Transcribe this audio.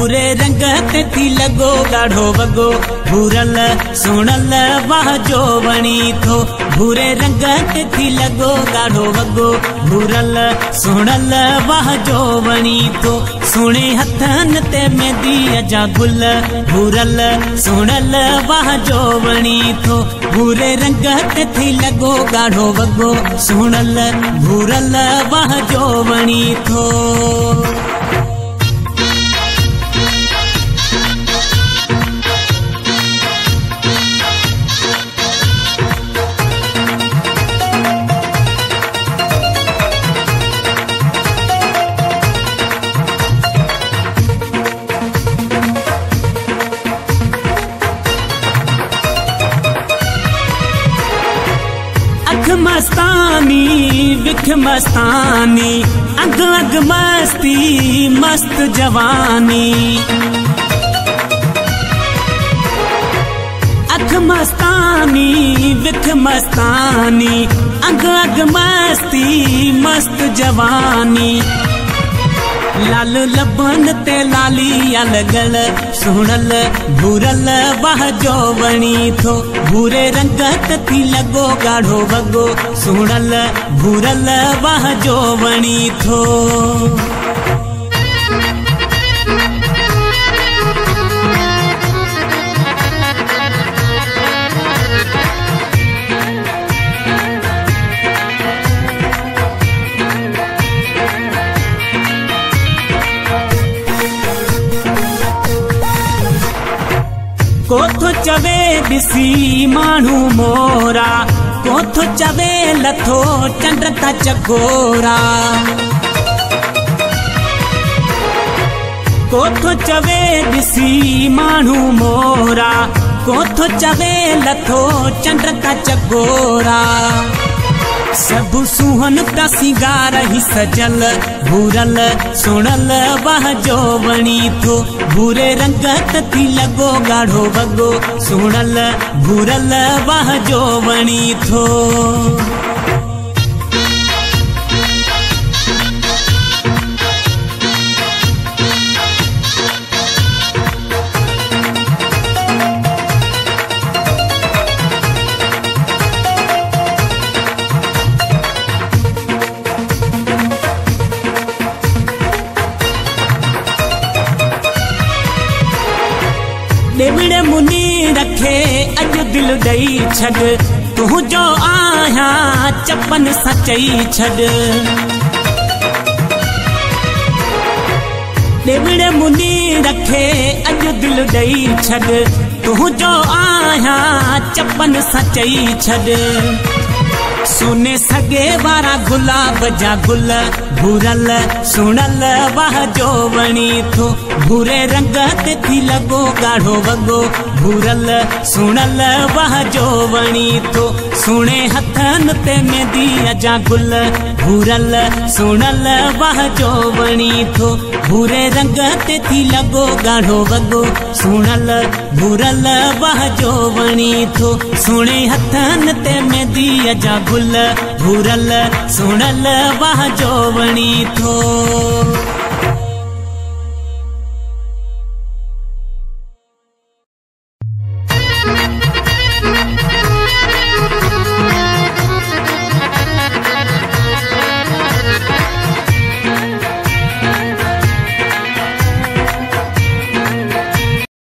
भूरे रंग ते थी लगो गाढ़ो वगो भूरल सुनल वाह जो वणी थो। भूरे रंग ते थी लगो गाढ़ो वगो भूरल सुनल वाह जो वणी थो। सुणे हथन ते मेंदी अजा गुल भूरल सुनल वाह जो वणी थो। भूरे रंग ते थी लगो गाढ़ो वगो सुनल भूरल वाह जो वणी थो। मस्तानी विख मस्तानी अग अग मस्ती मस्त जवानी। अख मस्तानी विख मस्तानी अग अग मस्ती मस्त जवानी। लाल लबन ते लाली अलगल सुनल भूरल वाह जो वणी थो। भूरे रंग थी लगो गाढ़ो वगो सुनल भूरल वाह जो वणी थो। कोथो चवे दिसी मानू मोरा कोथो चवे लथो चंड ता चकोरा। कोथो चवे दिसी मानू मोरा कोथो चवे लथो चंड ता चकोरा। सब सुहन का सिंगार ही सजल भूरल सुनल वाह जो वणी थो। भूरे रंग थी लगो गाढ़ो वगो सुनल भूरल वाह जो वणी थो। देवड़े मुनी रखे अज दिल दई छड तू जो आया चपन सचई छड। देवड़े मुनी रखे अज दिल दई छड तू जो आया चपन सचई छड। सुने सगे वारा गुलाब जा गुल भूरल सुनल वाह जो वणी थो। भूरे रंग ते थी लगो गाढ़ो वगो भूरल सुनल वाह जो वणी थो। सुने हथन ते मेंदी अजा गुल भूरल सुनल वाह जो वणी थो। भूरे रंग ते थी लगो गाढ़ो वगो सुनल भूरल वाह जो वणी थो। सुने हथन ते मेंदी अजा गुल भूरल सुनल वाह जो वणी थो।